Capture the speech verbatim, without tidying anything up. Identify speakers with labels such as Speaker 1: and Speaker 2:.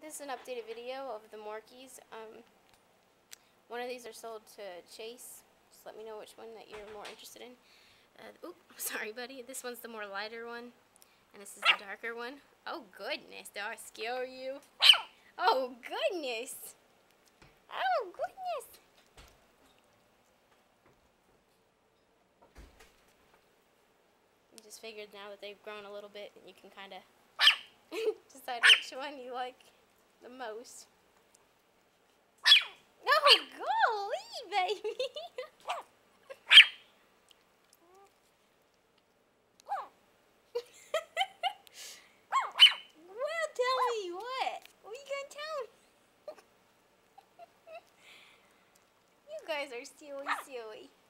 Speaker 1: This is an updated video of the Morkies. Um, one of these are sold to Chase. Just let me know which one that you're more interested in. Uh, oop, sorry, buddy. This one's the more lighter one, and this is the darker one. Oh goodness, do I scare you? Oh goodness! Oh goodness! You just figured now that they've grown a little bit, you can kind of decide which one you like the most. Oh golly, baby! Well, tell me what? What are you gonna tell me? You guys are silly, silly.